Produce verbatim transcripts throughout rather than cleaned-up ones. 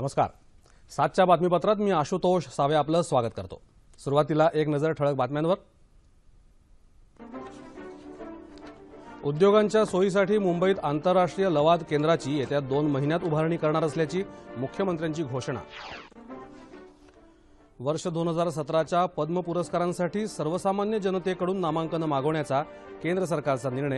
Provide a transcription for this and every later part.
नमस्कार. सातच्या बातमीपत्रात मी आशुतोष सावे आपलं स्वागत करतो. सुरुवातीला एक नजर ठळक बातम्यांवर. उद्योगांच्या सोयीसाठी मुंबईत आंतरराष्ट्रीय लवाद केंद्राची येत्या दोन महिन्यात उभारणी करणार असल्याची मुख्यमंत्र्यांची घोषणा. वर्ष दोन हजार सतराच्या पद्म पुरस्कारांसाठी सर्वसामान्य जनतेकडून नामांकन मागवण्याचा केंद्र सरकारचा निर्णय.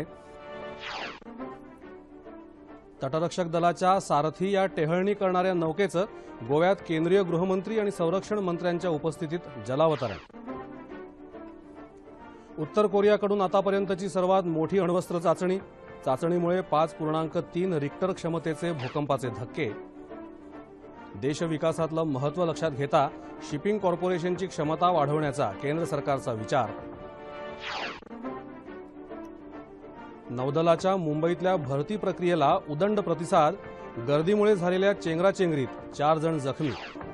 तटरक्षक दलाच्या सारथी या टेहळणी करणाऱ्या नौकेचं गोव्यात केंद्रीय गृहमंत्री आणि संरक्षण मंत्र्यांच्या उपस्थितीत जलावतरण. उत्तर कोरियाकडून आतापर्यंतची सर्वात मोठी अण्वस्त्र चाचणी. चाचणीमुळे पाच पूर्णांक तीन रिक्टर क्षमतेचे भूकंपाचे धक्के. देशविकासातलं महत्त्व लक्षात घेता शिपिंग कॉर्पोरेशनची क्षमता वाढवण्याचा केंद्र सरकारचा विचार. नौदलाच्या मुंबईतल्या भरती प्रक्रियेला उदंड प्रतिसाद. गर्दीमुळे झालेल्या चेंगराचेंगरीत चार जण जखमी.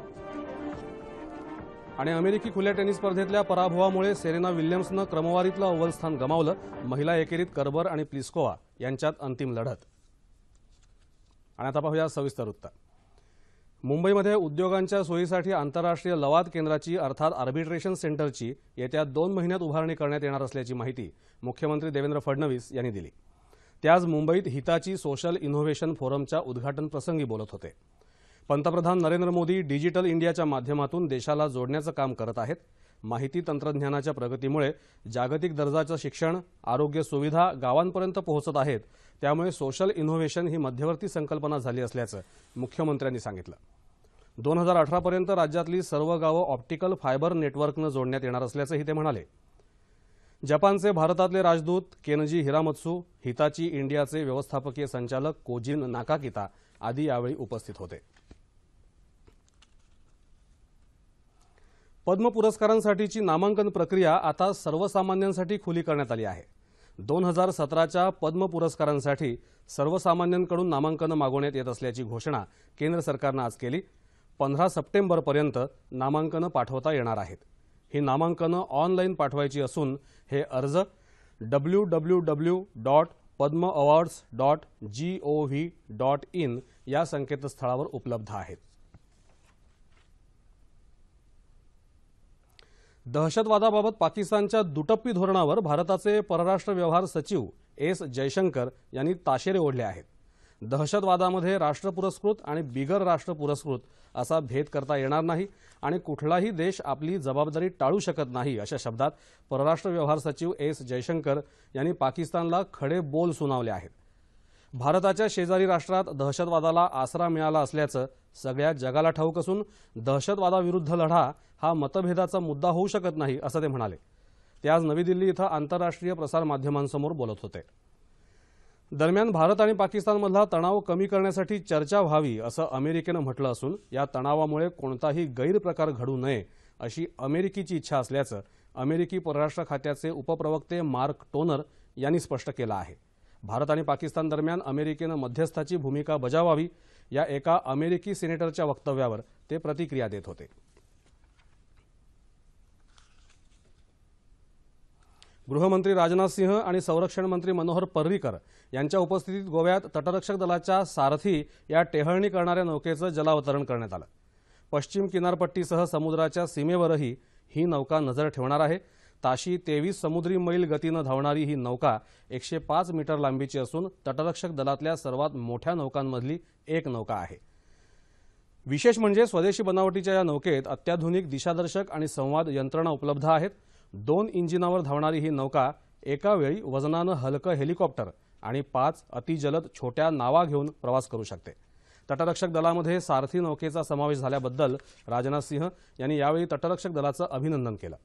आणि अमेरिकी खुल्या टेनिस स्पर्धेतल्या पराभवामुळे सेरेना विल्यम्सनं क्रमवारीतलं अव्वल स्थान गमावलं. महिला एकेरीत कर्बर आणि प्लिस्कोवा यांच्यात अंतिम लढत. आणि आता पाहूया सविस्तर वृत्त. मुंबईमध्ये उद्योगांच्या सोयीसाठी आंतरराष्ट्रीय लवाद केंद्राची अर्थात आर्बिट्रेशन सेंटरची येत्या दोन महिन्यात उभारणी करण्यात येणार असल्याची माहिती मुख्यमंत्री देवेंद्र फडणवीस यांनी दिली. ते आज मुंबईत हिताची सोशल इनोव्हेशन फोरमच्या उद्घाटन प्रसंगी बोलत होते. पंतप्रधान नरेंद्र मोदी डिजिटल इंडियाच्या माध्यमातून देशाला जोडण्याचं काम करत आहेत. माहिती तंत्रज्ञानाच्या प्रगतीमुळे जागतिक दर्जाचं शिक्षण, आरोग्य सुविधा गावांपर्यंत पोहोचत आहेत. त्यामुळे सोशल इनोव्हेशन ही मध्यवर्ती संकल्पना झाली असल्याचं मुख्यमंत्र्यांनी सांगितलं. दोन हजार अठरा पर्यंत राज्यातली सर्व गावं ऑप्टिकल फायबर नेटवर्कनं जोडण्यात येणार असल्याचंही ते म्हणाले. जपानचे भारतातले राजदूत केनजी हिरामत्सू, हिताची इंडियाचे व्यवस्थापकीय संचालक कोजिन नाकाकिता आदी यावेळी उपस्थित होते. पद्म पुरस्कारांसाठीची नामांकन प्रक्रिया आता सर्वसामान्यांसाठी खुली करण्यात आली आहे. दोन हजार सतराच्या पद्म पुरस्कारांसाठी सर्वसामान्यांकडून नामांकन मागवण्यात येत असल्याची घोषणा केंद्र सरकारनं आज केली. पंधरा सप्टेंबरपर्यंत नामांकनं पाठवता येणार आहेत. ही नामांकनं ऑनलाईन पाठवायची असून हे अर्ज W W W dot Padma awards dot G O V dot in या संकेतस्थळावर उपलब्ध आहेत. दहशतवादाबाबत पाकिस्तानच्या दुटप्पी धोरणावर भारताचे परराष्ट्र व्यवहार सचिव एस जयशंकर यांनी ताशेरे ओढले आहेत. दहशतवादामध्ये राष्ट्रपुरस्कृत आणि बिगर राष्ट्रपुरस्कृत असा भेद करता येणार नाही आणि कुठलाही देश आपली जबाबदारी टाळू शकत नाही अशा शब्दात परराष्ट्र व्यवहार सचिव एस जयशंकर यांनी पाकिस्तानला खडे बोल सुनावले आहेत. भारताच्या शेजारी राष्ट्रात दहशतवादाला आसरा मिळाला असल्याचं सगळ्या जगाला ठाऊक असून दहशतवादाविरुद्ध लढा हा मतभेदाचा मुद्दा होऊ शकत नाही असं ते म्हणाले. ते आज नवी दिल्ली इथं आंतरराष्ट्रीय प्रसार माध्यमांसमोर बोलत होते. दरम्यान भारत आणि पाकिस्तानमधला तणाव कमी करण्यासाठी चर्चा व्हावी असं अमेरिकेनं म्हटलं असून या तणावामुळे कोणताही गैरप्रकार घडू नये अशी अमेरिकेची इच्छा असल्याचं अमेरिकी परराष्ट्र खात्याचे उपप्रवक्ते मार्क टोनर यांनी स्पष्ट केलं आहे. भारत आणि पाकिस्तान दरम्यान अमेरिकेनं मध्यस्थाची भूमिका बजावावी या एका अमेरिकी सिनेटरच्या वक्तव्यावर ते प्रतिक्रिया देत होते. गृहमंत्री राजनाथ सिंह आणि संरक्षण मंत्री मनोहर पर्रिकर यांच्या उपस्थितीत गोव्यात तटरक्षक दलाच्या सारथी या टेहळणी करणाऱ्या नौकेचं जलावतरण करण्यात आलं. पश्चिम किनारपट्टीसह समुद्राच्या सीमेवरही ही नौका नजर ठेवणार आहे. ताशी तेवीस समुद्री मैल गतीनं धावणारी ही नौका एकशे पाच मीटर लांबीची असून तटरक्षक दलातल्या सर्वात मोठ्या नौकांमधली एक नौका आहे. विशेष म्हणजे स्वदेशी बनावटीच्या या नौकेत अत्याधुनिक दिशादर्शक आणि संवाद यंत्रणा उपलब्ध आहेत. दोन इंजिनावर धावणारी ही नौका एका वेळी वजनानं हलकं हेलिकॉप्टर आणि पाच अतिजलद छोट्या नावा घेऊन प्रवास करू शकते. तटरक्षक दलामध्ये सारथी नौकेचा समावेश झाल्याबद्दल राजनाथ सिंह यांनी यावेळी तटरक्षक दलाचं अभिनंदन केलं.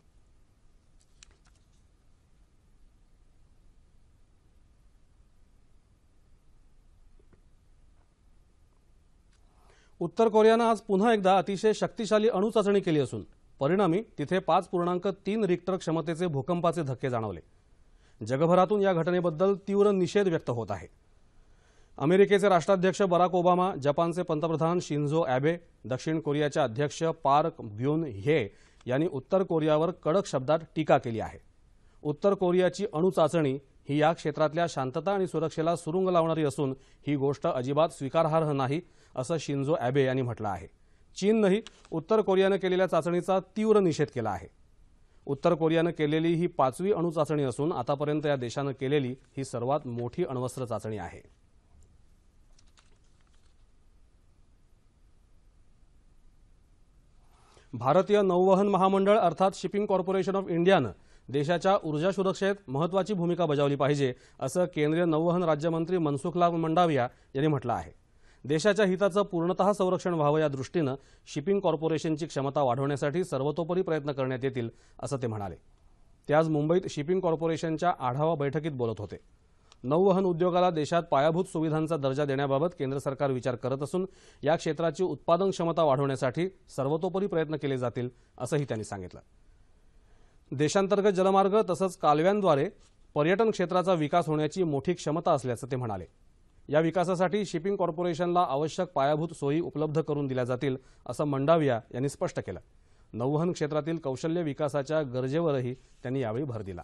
उत्तर कोरियानं आज पुन्हा एकदा अतिशय शक्तिशाली अणुचाचणी केली असून परिणामी तिथे पाच पूर्णांक तीन रिक्टर क्षमतेचे भूकंपाचे धक्के जाणवले. जगभरातून या घटनेबद्दल तीव्र निषेध व्यक्त होत आहे. अमेरिकेचे राष्ट्राध्यक्ष बराक ओबामा, जपानचे पंतप्रधान शिंझो ॲबे, दक्षिण कोरियाचे अध्यक्ष पार्क ग्युन हे यांनी उत्तर कोरियावर कडक शब्दात टीका केली आहे. उत्तर कोरियाची अणुचाचणी ही या क्षेत्रातल्या शांतता आणि सुरक्षेला सुरुंग लावणारी असून ही गोष्ट अजिबात स्वीकारार्ह नाही असं शिंझो ॲबे यांनी म्हटलं आहे. चीननंही उत्तर कोरियानं केलेल्या चाचणीचा तीव्र निषेध केला आहे। उत्तर कोरियानं केलेली ही पाचवी अणुचाचणी असून आतापर्यंत या देशानं केलेली ही सर्वात मोठी अण्वस्त्र चाचणी आहे। भारतीय नौवहन महामंडळ अर्थात शिपिंग कॉर्पोरेशन ऑफ इंडियानं देशाच्या ऊर्जा सुरक्षेत महत्त्वाची भूमिका बजावली पाहिजे असं केंद्रीय नौवहन राज्यमंत्री मनसुखलाल मंडाविया यांनी म्हटलं आहे। देशाच्या हिताचं पूर्णतः संरक्षण व्हावं या दृष्टीनं शिपिंग कॉर्पोरेशनची क्षमता वाढवण्यासाठी सर्वतोपरी प्रयत्न करण्यात येतील असं ते म्हणाले। ते आज मुंबईत शिपिंग कॉर्पोरेशनच्या आढावा बैठकीत बोलत होते। नौवहन उद्योगाला देशात पायाभूत सुविधांचा दर्जा देण्याबाबत केंद्र सरकार विचार करत असून या क्षेत्राची उत्पादन क्षमता वाढवण्यासाठी सर्वतोपरी प्रयत्न केले जातील असंही त्यांनी सांगितलं। देशांतर्गत जलमार्ग तसंच कालव्यांद्वारे पर्यटन क्षेत्राचा विकास होण्याची मोठी क्षमता असल्याचं ते म्हणाले। या विकासासाठी शिपिंग कॉर्पोरेशनला आवश्यक पायाभूत सोयी उपलब्ध करून दिल्या जातील असं मंडाविया यांनी स्पष्ट केलं। नौवहन क्षेत्रातील कौशल्य विकासाच्या गरजेवरही त्यांनी यावेळी भर दिला।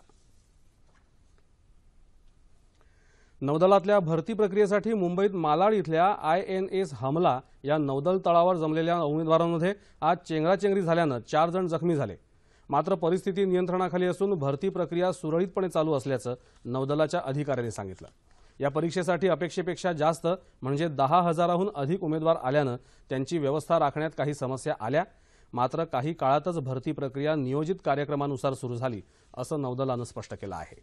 नौदलातल्या भरती प्रक्रियेसाठी मुंबईत मालाड इथल्या आय एन एस हमला या नौदल तळावर जमलेल्या उमेदवारांमध्ये आज चेंगराचेंगरी झाल्यानं चार जण जखमी झाले। मात्र परिस्थिती नियंत्रणाखाली असून भरती प्रक्रिया सुरळीतपणे चालू असल्याचं नौदलाच्या अधिकाऱ्यांनी सांगितलं। या परीक्षेसाठी अपेक्षेपेक्षा जास्त म्हणजे दहा हजाराहून अधिक उमेदवार आल्यानं त्यांची व्यवस्था राखण्यात काही समस्या आल्या। मात्र काही काळातच भरती प्रक्रिया नियोजित कार्यक्रमानुसार सुरू झाली असं नौदलानं स्पष्ट केलं आहे।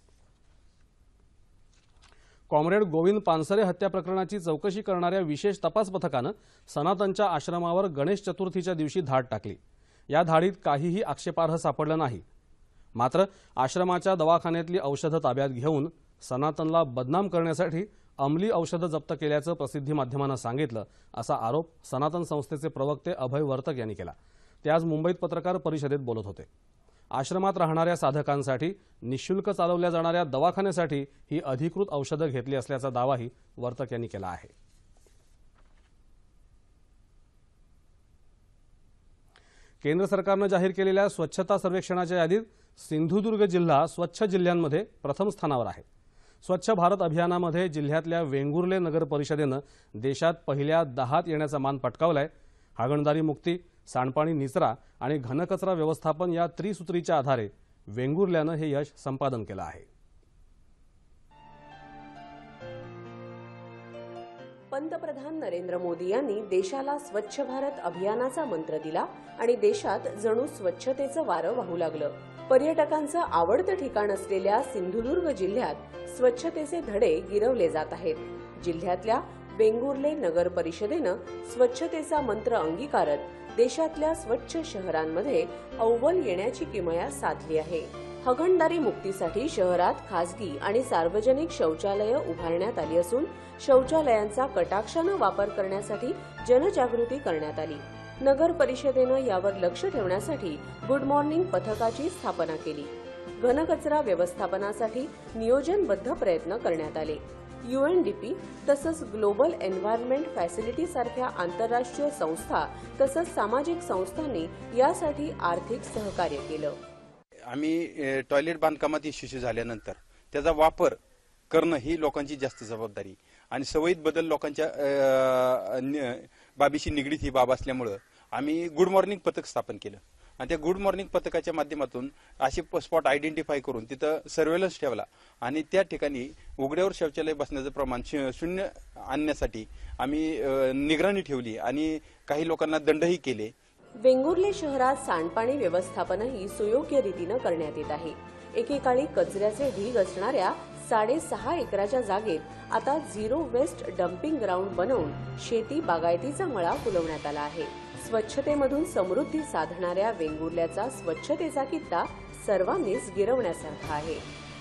कॉम्रेड गोविंद पानसरे हत्या प्रकरणाची चौकशी करणाऱ्या विशेष तपास पथकानं सनातनच्या आश्रमावर गणेश चतुर्थीच्या दिवशी धाड टाकली। या धाडीत काहीही आक्षेपार्ह सापडलं नाही। मात्र आश्रमाच्या दवाखान्यातली औषधं ताब्यात घेऊन सनातनला बदनाम करण्यासाठी अंमली औषधं जप्त केल्याचं प्रसिद्धी माध्यमांना सांगितलं असा आरोप सनातन संस्थेचे प्रवक्ते अभय वर्तक यांनी केला। ते आज मुंबईत पत्रकार परिषदेत बोलत होते। आश्रमात राहणाऱ्या साधकांसाठी निःशुल्क चालवल्या जाणाऱ्या दवाखान्यासाठी ही अधिकृत औषधं घेतली असल्याचा दावाही वर्तक यांनी केला आहे। केंद्र सरकारनं जाहीर केलेल्या स्वच्छता सर्वेक्षणाच्या यादीत सिंधुदुर्ग जिल्हा स्वच्छ जिल्ह्यांमध्ये प्रथम स्थानावर आहे। स्वच्छ भारत अभियानामध्ये जिल्ह्यातल्या वेंगुर्ले नगर परिषदेनं देशात पहिल्या दहात येण्याचा मान पटकावलाय। हागणदारी मुक्ती, सांडपाणी निचरा आणि घनकचरा व्यवस्थापन या त्रिसूत्रीच्या आधारे वेंगुर्ल्यानं हे यश संपादन केलं आहे। पंतप्रधान नरेंद्र मोदी यांनी देशाला स्वच्छ भारत अभियानाचा मंत्र दिला आणि देशात जणू स्वच्छतेचं वारं वाहू लागलं। पर्यटकांचं आवडतं ठिकाण असलेल्या सिंधुदुर्ग जिल्ह्यात स्वच्छतेचे धडे गिरवले जात आहेत। जिल्ह्यातल्या वेंगुर्ले नगर परिषदेनं स्वच्छतेचा मंत्र अंगीकारत देशातल्या स्वच्छ शहरांमध्ये अव्वल येण्याची किमया साधली आहे। हागणदारी मुक्तीसाठी शहरात खासगी आणि सार्वजनिक शौचालय उभारण्यात आली असून शौचालयांचा कटाक्षानं वापर करण्यासाठी जनजागृती करण्यात आली। नगर परिषदेनं यावर लक्ष ठेवण्यासाठी गुड मॉर्निंग पथकाची स्थापना केली। घनकचरा व्यवस्थापनासाठी नियोजनबद्ध प्रयत्न करण्यात आले। यूएनडीपी तसंच ग्लोबल एन्व्हायरमेंट फॅसिलिटी सारख्या आंतरराष्ट्रीय संस्था तसंच सामाजिक संस्थांनी यासाठी आर्थिक सहकार्य केलं। आम्ही टॉयलेट बांधकामात यशस्वी झाल्यानंतर त्याचा वापर करणं ही लोकांची जास्त जबाबदारी आणि सवयीत बदल लोकांच्या बाबीशी निगडीत ही बाब असल्यामुळे आम्ही गुड मॉर्निंग पथक स्थापन केलं आणि त्या गुड मॉर्निंग पथकाच्या माध्यमातून असे स्पॉट आयडेंटिफाय करून तिथं सर्व्हेलन्स ठेवला आणि त्या ठिकाणी उघड्यावर शौचालय बसण्याचं प्रमाण शून्य आणण्यासाठी आम्ही निगराणी ठेवली आणि काही लोकांना दंडही केले। वेंगुर्ले शहरात सांडपाणी व्यवस्थापनही सुयोग्य रीतीनं करण्यात येत आहे। एकेकाळी कचऱ्याचे ढीग असणाऱ्या साडेसहा एकराच्या जागेत आता झिरो वेस्ट डम्पिंग ग्राउंड बनवून शेती बागायतीचा मळा फुलवण्यात आला आहे। स्वच्छतेमधून समृद्धी साधणाऱ्या वेंगुर्ल्याचा स्वच्छतेचा कित्ता सर्वांनीच गिरवण्यासारखा आहे।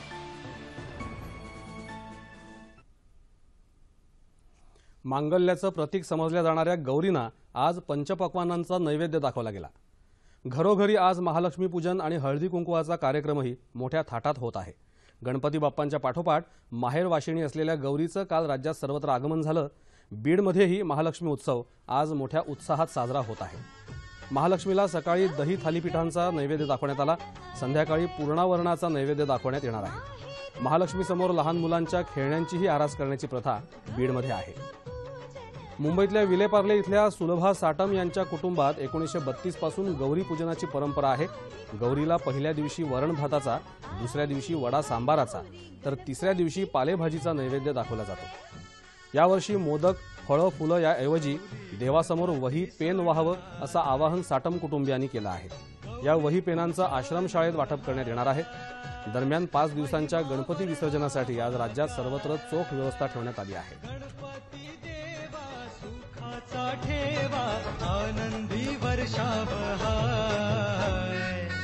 मांगल्याचं प्रतीक समजल्या जाणाऱ्या गौरींना आज पंचपक्वान्नांचा नैवेद्य दाखवला गेला। घरोघरी आज महालक्ष्मी पूजन आणि हळदी कुंकवाचा कार्यक्रमही मोठ्या थाटात होत आहे। गणपती बाप्पांच्या पाठोपाठ माहेर वाशिणी असलेल्या गौरीचं काल राज्यात सर्वत्र आगमन झालं। बीडमध्येही महालक्ष्मी उत्सव आज मोठ्या उत्साहात साजरा होत आहे। महालक्ष्मीला सकाळी दही थालीपीठांचा नैवेद्य दाखवण्यात आला। संध्याकाळी पूर्णावरणाचा नैवेद्य दाखवण्यात येणार आहे। महालक्ष्मी समोर लहान मुलांच्या खेळण्यांचीही आरास करण्याची प्रथा बीडमध्ये आहे। मुंबईतल्या विलेपार्ले इथल्या सुलभा साटम यांच्या कुटुंबात एकोणीसशे बत्तीस पासून गौरी पूजनाची परंपरा आहे. गौरीला पहिल्या दिवशी वरण भाताचा, दुसऱ्या दिवशी वडा सांबाराचा तर तिसऱ्या दिवशी पालेभाजीचा नैवेद्य दाखवला जातो. यावर्षी मोदक, फळं, फुलं याऐवजी देवासमोर वही पेन व्हावं असं आवाहन साटम कुटुंबियांनी केलं आहे. या वही पेनांचं आश्रमशाळेत वाटप करण्यात येणार आहे. दरम्यान पाच दिवसांच्या गणपती विसर्जनासाठी आज राज्यात सर्वत्र चोख व्यवस्था ठेवण्यात आली आहे. ठेवा आनंदी वर्षाबहार.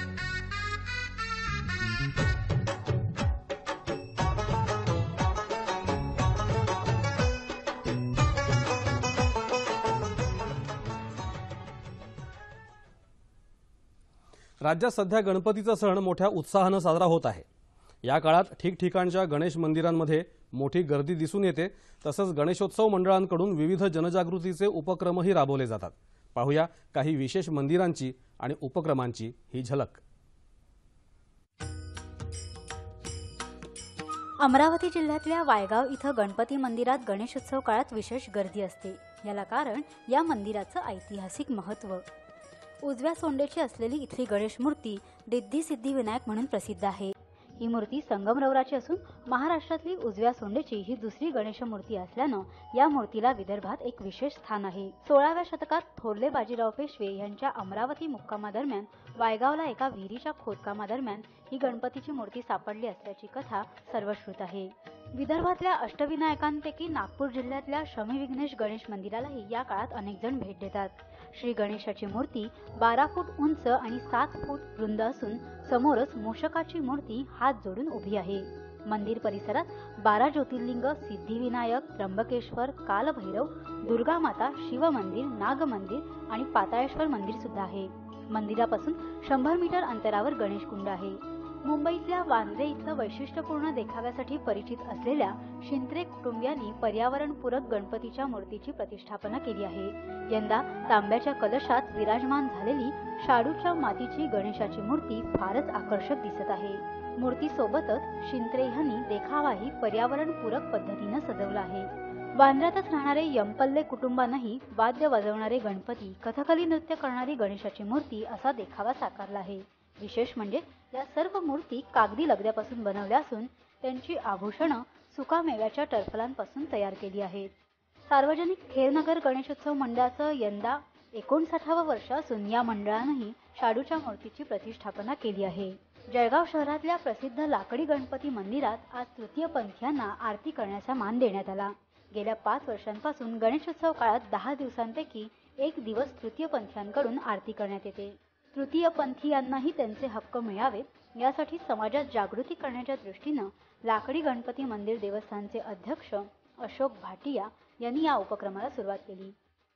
राज्यात सध्या गणपतीचा सण मोठ्या उत्साहानं साजरा होत आहे. या काळात ठिकठिकाणच्या गणेश मंदिरांमध्ये मोठी गर्दी दिसून येते. तसंच गणेशोत्सव मंडळांकडून विविध जनजागृतीचे उपक्रमही राबवले जातात. पाहूया काही विशेष मंदिरांची आणि उपक्रमांची ही झलक. अमरावती जिल्ह्यातल्या वायगाव इथं गणपती मंदिरात गणेशोत्सव काळात विशेष गर्दी असते. याला कारण या मंदिराचं ऐतिहासिक महत्त्व. उजव्या सोंडेची असलेली इथली गणेश मूर्ती रिद्धी सिद्धी विनायक म्हणून प्रसिद्ध आहे. ही मूर्ती संगमरवराची असून महाराष्ट्रातली उजव्या सोंडेची ही दुसरी गणेश मूर्ती असल्यानं या मूर्तीला विदर्भात एक विशेष स्थान आहे. सोळाव्या शतकात थोरले बाजीराव पेशवे यांच्या अमरावती मुक्कामादरम्यान वायगावला एका विहिरीच्या खोदकामादरम्यान ही गणपतीची मूर्ती सापडली असल्याची कथा सर्वश्रुत आहे. विदर्भातल्या अष्टविनायकांपैकी नागपूर जिल्ह्यातल्या शमी विघ्नेश गणेश मंदिरालाही या काळात अनेक जण भेट देतात. श्री गणेशाची मूर्ती बारा फूट उंच आणि सात फूट रुंद असून समोरच मूषकाची मूर्ती हात जोडून उभी आहे. मंदिर परिसरात बारा ज्योतिर्लिंग, सिद्धिविनायक, त्र्यंबकेश्वर, कालभैरव, दुर्गा माता, शिव मंदिर, नाग मंदिर आणि पाताळेश्वर मंदिर सुद्धा आहे. मंदिरापासून शंभर मीटर अंतरावर गणेश कुंड आहे. मुंबईतल्या वांद्रे इथलं वैशिष्ट्यपूर्ण देखाव्यासाठी परिचित असलेल्या शिंत्रे कुटुंबियांनी पर्यावरणपूरक गणपतीच्या मूर्तीची प्रतिष्ठापना केली आहे. यंदा तांब्याच्या कलशात विराजमान झालेली शाडूच्या मातीची गणेशाची मूर्ती फारच आकर्षक दिसत आहे. मूर्तीसोबतच शिंत्रे यांनी देखावाही पर्यावरणपूरक पद्धतीनं सजवला आहे. वांद्र्यातच राहणारे यमपल्ले कुटुंबांनाही वाद्य वाजवणारे गणपती, कथकली नृत्य करणारी गणेशाची मूर्ती असा देखावा साकारला आहे. विशेष म्हणजे या सर्व मूर्ती कागदी लगद्यापासून बनवल्या असून त्यांची आभूषणं सुकामेव्याच्या टरफलांपासून तयार केली आहेत. सार्वजनिक खेरनगर गणेशोत्सव मंडळाचं यंदा एकोणसाठावं वर्ष असून या मंडळानंही शाडूच्या मूर्तीची प्रतिष्ठापना केली आहे. जळगाव शहरातल्या प्रसिद्ध लाकडी गणपती मंदिरात आज तृतीयपंथीयांना आरती करण्याचा मान देण्यात आला. गेल्या पाच वर्षांपासून गणेशोत्सव काळात दहा दिवसांपैकी एक दिवस तृतीयपंथीयांकडून आरती करण्यात येते. तृतीयपंथीयांनाही त्यांचे हक्क मिळावेत यासाठी समाजात जागृती करण्याच्या दृष्टीनं लाकडी गणपती मंदिर देवस्थानचे अध्यक्ष अशोक भाटिया यांनी या उपक्रमाला सुरुवात केली.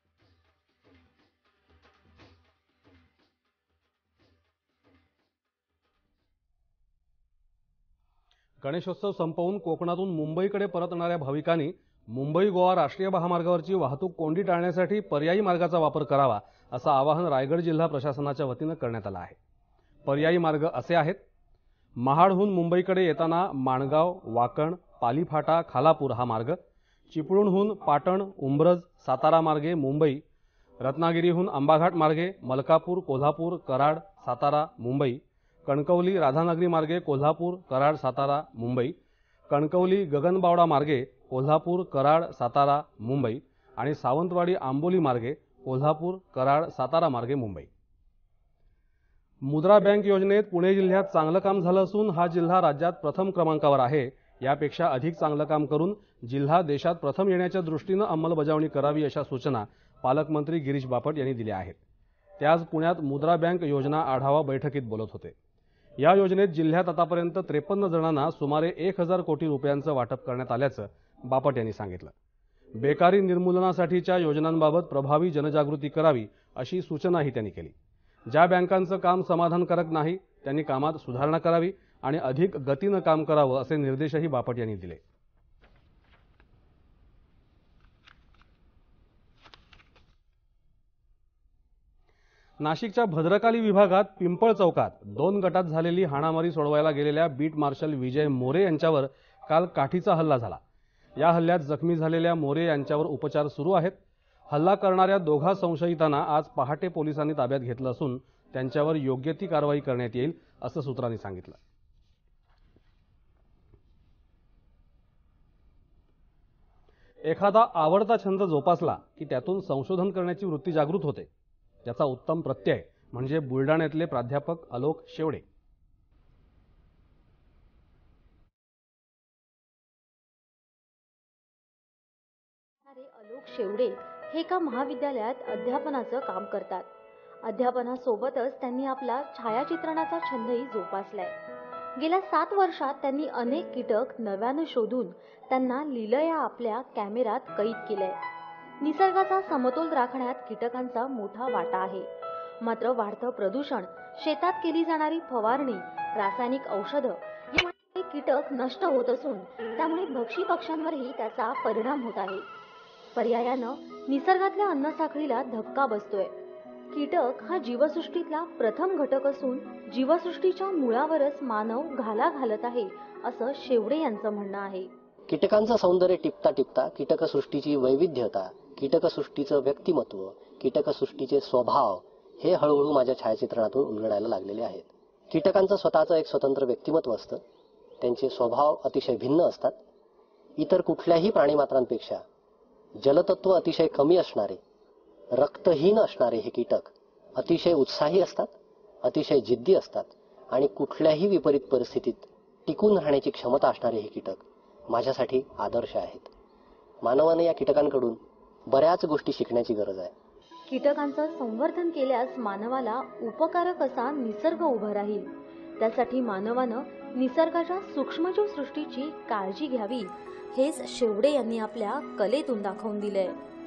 गणेशोत्सव संपवून कोकणातून मुंबईकडे परतणाऱ्या भाविकांनी मुंबई गोवा राष्ट्रीय महामार्गावरची वाहतूक कोंडी टाळण्यासाठी पर्यायी मार्गाचा वापर करावा असं आवाहन रायगड जिल्हा प्रशासनाच्या वतीनं करण्यात आलं आहे. पर्यायी मार्ग असे आहेत: महाडहून मुंबईकडे येताना माणगाव, वाकण, पालीफाटा, खालापूर हा मार्ग, चिपळूणहून पाटण, उंब्रज, सातारा मार्गे मुंबई, रत्नागिरीहून आंबाघाट मार्गे मलकापूर, कोल्हापूर, कराड, सातारा, मुंबई, कणकवली राधानगरी मार्गे कोल्हापूर, कराड, सातारा, मुंबई, कणकवली गगनबावडा मार्गे कोल्हापूर, कराड, सातारा, मुंबई आणि सावंतवाडी आंबोली मार्गे कोल्हापूर, कराड, सातारा मार्गे मुंबई. मुद्रा बँक योजनेत पुणे जिल्ह्यात चांगलं काम झालं असून हा जिल्हा राज्यात प्रथम क्रमांकावर आहे. यापेक्षा अधिक चांगलं काम करून जिल्हा देशात प्रथम येण्याच्या दृष्टीनं अंमलबजावणी करावी अशा सूचना पालकमंत्री गिरीश बापट यांनी दिल्या आहेत. ते आज पुण्यात मुद्रा बँक योजना आढावा बैठकीत बोलत होते. या योजनेत जिल्ह्यात आतापर्यंत त्रेपन्न जणांना सुमारे एक हजार कोटी रुपयांचं वाटप करण्यात आल्याचं बापट यांनी सांगितलं. बेकारी निर्मूलनासाठीच्या योजनांबाबत प्रभावी जनजागृती करावी अशी सूचनाही त्यांनी केली. ज्या बँकांचं काम समाधानकारक नाही त्यांनी कामात सुधारणा करावी आणि अधिक गतीनं काम करावं असे निर्देशही बापट यांनी दिले. नाशिकच्या भद्रकाली विभागात पिंपळ चौकात दोन गटात झालेली हाणामारी सोडवायला गेलेल्या बीट मार्शल विजय मोरे यांच्यावर काल काठीचा हल्ला झाला. या हल्ल्यात जखमी झालेल्या मोरे यांच्यावर उपचार सुरू आहेत. हल्ला करणाऱ्या दोघा संशयितांना आज पहाटे पोलिसांनी ताब्यात घेतलं असून त्यांच्यावर योग्य ती कारवाई करण्यात येईल असं सूत्रांनी सांगितलं. एखादा आवडता छंद जोपासला की त्यातून संशोधन करण्याची वृत्ती जागृत होते. याचा उत्तम प्रत्यय म्हणजे बुलडाण्यातले प्राध्यापक आलोक शेवडे. आलोक शेवडे हे एका महाविद्यालयात अध्यापनाचं काम करतात. अध्यापनासोबतच त्यांनी आपला छायाचित्रणाचा छंदही जोपासलाय. गेल्या सात वर्षात त्यांनी अनेक कीटक नव्यानं शोधून त्यांना लीलया आपल्या कॅमेऱ्यात कैद केलंय. निसर्गाचा समतोल राखण्यात कीटकांचा मोठा वाटा आहे. मात्र वाढतं प्रदूषण, शेतात केली जाणारी फवारणी, रासायनिक औषधं यामुळे कीटक नष्ट होत असून त्यामुळे भक्षी पक्ष्यांवरही त्याचा परिणाम होत आहे. पर्यायानं निसर्गातल्या अन्नसाखळीला धक्का बसतोय. कीटक हा जीवसृष्टीतला प्रथम घटक असून जीवसृष्टीच्या मुळावरच मानव घाला घालत आहे असं शेवडे यांचं म्हणणं आहे. कीटकांचं सौंदर्य टिपता टिपता कीटकसृष्टीची वैविध्यता, कीटकसृष्टीचं व्यक्तिमत्व, कीटकसृष्टीचे स्वभाव हे हळूहळू माझ्या छायाचित्रणातून उलगडायला लागलेले आहेत. कीटकांचं स्वतःचं एक स्वतंत्र व्यक्तिमत्व असतं. त्यांचे स्वभाव अतिशय भिन्न असतात. इतर कुठल्याही प्राणीमात्रांपेक्षा जलतत्व अतिशय कमी असणारे, रक्तहीन असणारे हे कीटक अतिशय उत्साही असतात, अतिशय जिद्दी असतात आणि कुठल्याही विपरीत परिस्थितीत टिकून राहण्याची क्षमता असणारे हे कीटक माझ्यासाठी आदर्श आहेत. मानवाने या कीटकांकडून बऱ्याच गोष्टी शिकण्याची गरज आहे. कीटकांचं संवर्धन केल्यास मानवाला उपकारक असा निसर्ग उभा राहील. त्यासाठी मानवानं निसर्गाच्या सूक्ष्मजीव सृष्टीची काळजी घ्यावी हेच शेवडे यांनी आपल्या कलेतून दाखवून दिलंय.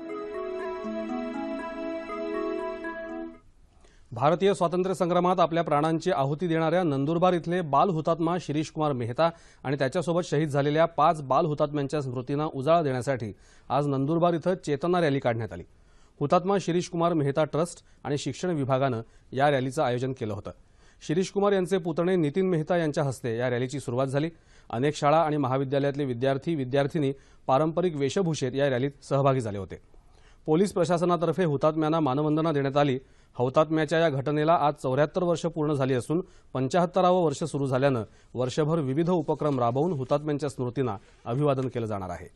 भारतीय स्वातंत्र्य संग्रामात आपल्या प्राणांची आहुती देणाऱ्या नंदुरबार इथले बाल हुतात्मा शिरीष कुमार मेहता आणि त्याच्यासोबत शहीद झालेल्या पाच बाल हुतात्म्यांच्या स्मृतींना उजाळा देण्यासाठी आज नंदुरबार इथं चेतना रॅली काढण्यात आली. हुतात्मा शिरीष कुमार मेहता ट्रस्ट आणि शिक्षण विभागानं या रॅलीचं आयोजन केलं होतं. शिरीष कुमार यांचे पुतणे नितीन मेहता यांच्या हस्ते या रॅलीची सुरुवात झाली. अनेक शाळा आणि महाविद्यालयातले विद्यार्थी विद्यार्थिनी पारंपरिक वेशभूषेत या रॅलीत सहभागी झाले होते. पोलीस प्रशासनातर्फे हुतात्म्यांना मानवंदना देण्यात आली. हौतात्म्याच्या या घटनेला आज चौऱ्याहत्तर वर्ष पूर्ण झाली असून पंचाहत्तरावं वर्ष सुरू झाल्यानं वर्षभर विविध उपक्रम राबवून हुतात्म्यांच्या स्मृतींना अभिवादन केलं जाणार आहे.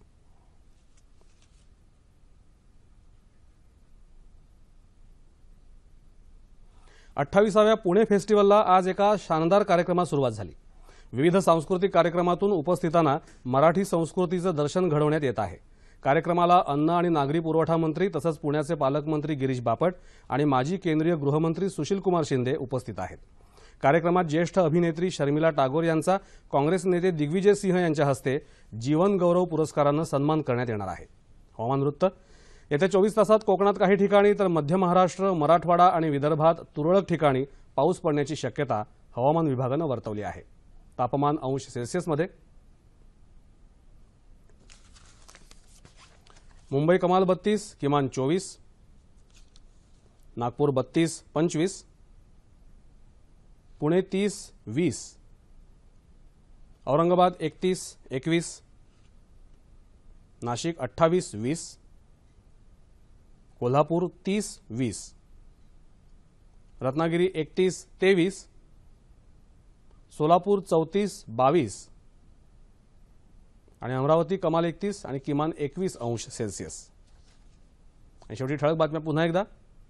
अठ्ठावीसाव्या पुणे फेस्टिवलला आज एका शानदार कार्यक्रमात सुरुवात झाली. विविध सांस्कृतिक कार्यक्रमातून उपस्थितांना मराठी संस्कृतीचं दर्शन घडवण्यात येत आहे. कार्यक्रमाला अन्न आणि नागरी पुरवठा मंत्री तसंच पुण्याचे पालकमंत्री गिरीश बापट आणि माजी केंद्रीय गृहमंत्री सुशीलकुमार शिंदे उपस्थित आहेत. कार्यक्रमात ज्येष्ठ अभिनेत्री शर्मिला टागोर यांचा काँग्रेस नेते दिग्विजय सिंह यांच्या हस्ते जीवन गौरव पुरस्कारानं सन्मान करण्यात येणार आहे. हवामान वृत्त. येत्या चोवीस तासात कोकणात काही ठिकाणी तर मध्य महाराष्ट्र, मराठवाडा आणि विदर्भात तुरळक ठिकाणी पाऊस पडण्याची शक्यता हवामान विभागानं वर्तवली आहे. तापमान अंश सेल्सिअसमध्ये. मुंबई कमाल बत्तीस, किमान चोवीस. नागपूर बत्तीस पंचवीस. पुणे तीस वीस. औरंगाबाद एकतीस एकवीस. नाशिक अठ्ठावीस वीस. कोल्हापूर तीस वीस. रत्नागिरी एकतीस तेवीस. सोलापूर चौतीस बावीस आणि अमरावती कमाल एकतीस आणि किमान एकवीस अंश सेल्सिअस. आणि शेवटी ठळक बातम्या पुन्हा एकदा.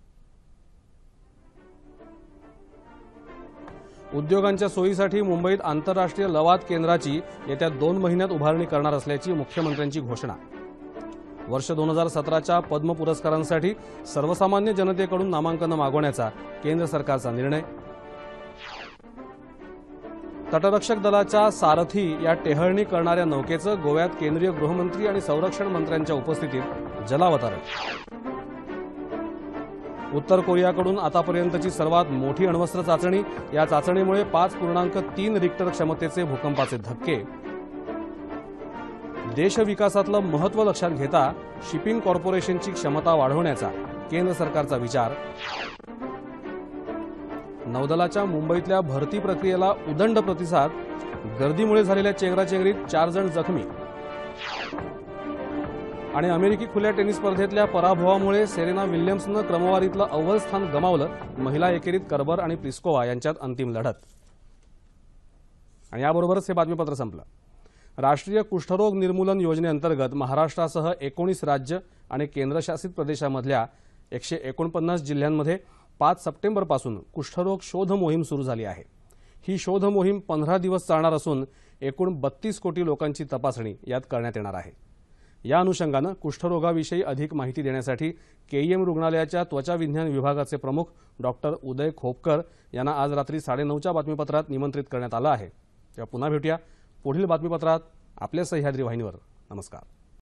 उद्योगांच्या सोयीसाठी मुंबईत आंतरराष्ट्रीय लवाद केंद्राची येत्या दोन महिन्यात उभारणी करणार असल्याची मुख्यमंत्र्यांची घोषणा. वर्ष दोन हजार सतराच्या पद्म पुरस्कारांसाठी सर्वसामान्य जनतेकडून नामांकन मागवण्याचा केंद्र सरकारचा निर्णय. तटरक्षक दलाच्या सारथी या टेहळणी करणाऱ्या नौकेचं गोव्यात केंद्रीय गृहमंत्री आणि संरक्षण मंत्र्यांच्या उपस्थितीत जलावतरण. उत्तर कोरियाकडून आतापर्यंतची सर्वात मोठी अण्वस्त्र चाचणी. या चाचणीमुळे पाच पूर्णांक तीन रिक्टर क्षमतेचे भूकंपाचे धक्के. देशविकासातलं महत्त्व लक्षात घेता शिपिंग कॉर्पोरेशनची क्षमता वाढवण्याचा केंद्र सरकारचा विचार. नौदलाच्या मुंबईतल्या भरती प्रक्रियेला उदंड प्रतिसाद. गर्दीमुळे झालेल्या चेंगराचेंगरीत चार जण जखमी. आणि अमेरिकी खुल्या टेनिस स्पर्धेतल्या पराभवामुळे सेरेना विल्यम्सनं क्रमवारीतलं अव्वल स्थान गमावलं. महिला एकेरीत कर्बर आणि प्लिस्कोवा यांच्यात अंतिम लढत. आणि याबरोबरच हे बातमीपत्र संपलं. राष्ट्रीय कुष्ठरोग निर्मूलन योजनेअंतर्गत महाराष्ट्रासह एकोणीस राज्य आणि केंद्रशासित प्रदेशामधल्या एकशे एकोणपन्नास जिल्ह्यांमध्ये पाच सप्टेंबरपासून कुष्ठरोग शोध मोहीम सुरू झाली आहे. ही शोध मोहीम पंधरा दिवस चालणार असून एकूण बत्तीस कोटी लोकांची तपासणी यात करण्यात येणार आहे. या अनुषंगानं कुष्ठरोगाविषयी अधिक माहिती देण्यासाठी केईएम रुग्णालयाच्या त्वचा विज्ञान विभागाचे प्रमुख डॉक्टर उदय खोपकर यांना आज रात्री साडेनऊच्या बातमीपत्रात निमंत्रित करण्यात आलं आहे. तेव्हा पुन्हा भेटूया पुढील बातमीपत्रात आपल्या सह्याद्री वाहिनीवर. नमस्कार.